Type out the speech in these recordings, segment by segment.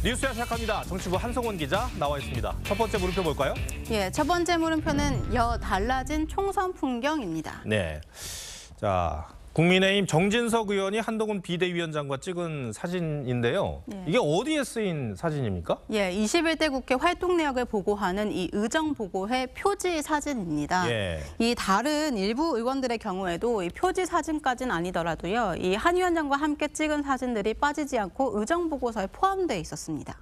뉴스야 시작합니다. 정치부 한성원 기자 나와 있습니다. 첫 번째 물음표 볼까요? 예, 첫 번째 물음표는 달라진 총선 풍경입니다. 네. 자, 국민의힘 정진석 의원이 한동훈 비대위원장과 찍은 사진인데요. 네. 이게 어디에 쓰인 사진입니까? 예, 21대 국회 활동 내역을 보고하는 이 의정보고회 표지 사진입니다. 예. 이 다른 일부 의원들의 경우에도 이 표지 사진까지는 아니더라도요. 이 한 위원장과 함께 찍은 사진들이 빠지지 않고 의정보고서에 포함되어 있었습니다.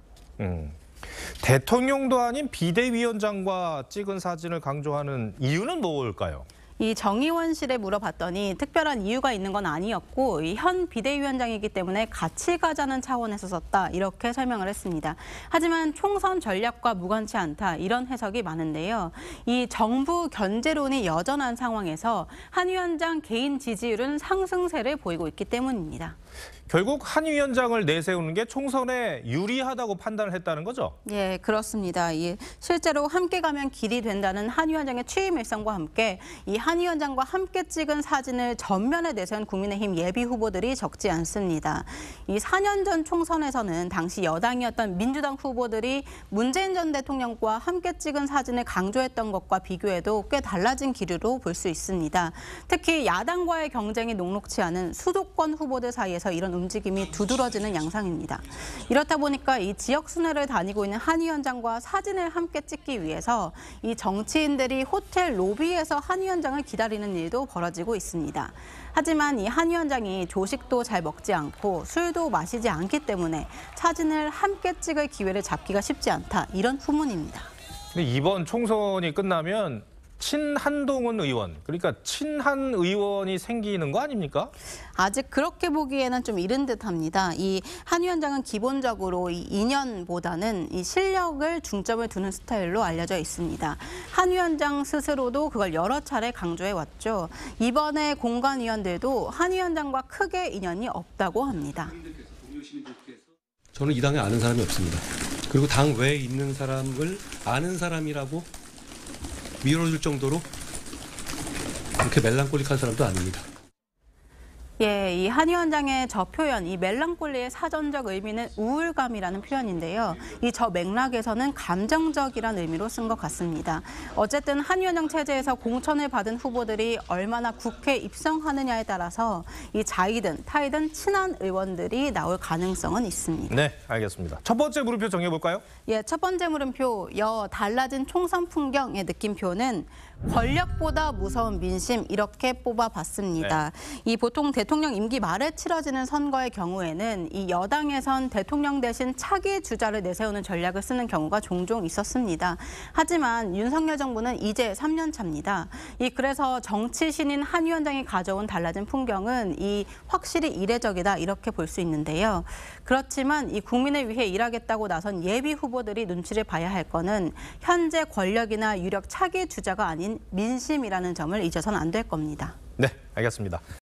대통령도 아닌 비대위원장과 찍은 사진을 강조하는 이유는 뭘까요? 이 정의원실에 물어봤더니 특별한 이유가 있는 건 아니었고 이 현 비대위원장이기 때문에 같이 가자는 차원에서 썼다 이렇게 설명을 했습니다. 하지만 총선 전략과 무관치 않다 이런 해석이 많은데요. 이 정부 견제론이 여전한 상황에서 한 위원장 개인 지지율은 상승세를 보이고 있기 때문입니다. 결국 한 위원장을 내세우는 게 총선에 유리하다고 판단을 했다는 거죠? 예, 그렇습니다. 실제로 함께 가면 길이 된다는 한 위원장의 취임 일성과 함께 이 한 위원장과 함께 찍은 사진을 전면에 내세운 국민의힘 예비 후보들이 적지 않습니다. 이 4년 전 총선에서는 당시 여당이었던 민주당 후보들이 문재인 전 대통령과 함께 찍은 사진을 강조했던 것과 비교해도 꽤 달라진 기류로 볼 수 있습니다. 특히 야당과의 경쟁이 녹록치 않은 수도권 후보들 사이에서 이런 움직임이 두드러지는 양상입니다. 이렇다 보니까 이 지역 순회를 다니고 있는 한 위원장과 사진을 함께 찍기 위해서 이 정치인들이 호텔 로비에서 한 위원장을 기다리는 일도 벌어지고 있습니다. 하지만 이 한 위원장이 조식도 잘 먹지 않고 술도 마시지 않기 때문에 사진을 함께 찍을 기회를 잡기가 쉽지 않다. 이런 후문입니다. 근데 이번 총선이 끝나면 친한동훈 의원, 그러니까 친한 의원이 생기는 거 아닙니까? 아직 그렇게 보기에는 좀 이른 듯합니다. 이 한 위원장은 기본적으로 이 인연보다는 이 실력을 중점을 두는 스타일로 알려져 있습니다. 한 위원장 스스로도 그걸 여러 차례 강조해 왔죠. 이번에 공관위원들도 한 위원장과 크게 인연이 없다고 합니다. 저는 이 당에 아는 사람이 없습니다. 그리고 당 외에 있는 사람을 아는 사람이라고 밀어줄 정도로 그렇게 멜랑콜릭한 사람도 아닙니다. 예, 이 한 위원장의 저 표현, 이 멜랑콜리의 사전적 의미는 우울감이라는 표현인데요. 이 저 맥락에서는 감정적이라는 의미로 쓴 것 같습니다. 어쨌든 한 위원장 체제에서 공천을 받은 후보들이 얼마나 국회에 입성하느냐에 따라서 이 자이든 타이든 친한 의원들이 나올 가능성은 있습니다. 네, 알겠습니다. 첫 번째 물음표 정해볼까요? 예, 첫 번째 물음표, 달라진 총선 풍경의 느낌표는 권력보다 무서운 민심 이렇게 뽑아봤습니다. 이 보통 대통령 임기 말에 치러지는 선거의 경우에는 이 여당에선 대통령 대신 차기 주자를 내세우는 전략을 쓰는 경우가 종종 있었습니다. 하지만 윤석열 정부는 이제 3년 차입니다. 그래서 정치 신인 한 위원장이 가져온 달라진 풍경은 확실히 이례적이다 이렇게 볼 수 있는데요. 그렇지만 이 국민을 위해 일하겠다고 나선 예비 후보들이 눈치를 봐야 할 거는 현재 권력이나 유력 차기 주자가 아닌 민심이라는 점을 잊어서는 안 될 겁니다. 네, 알겠습니다.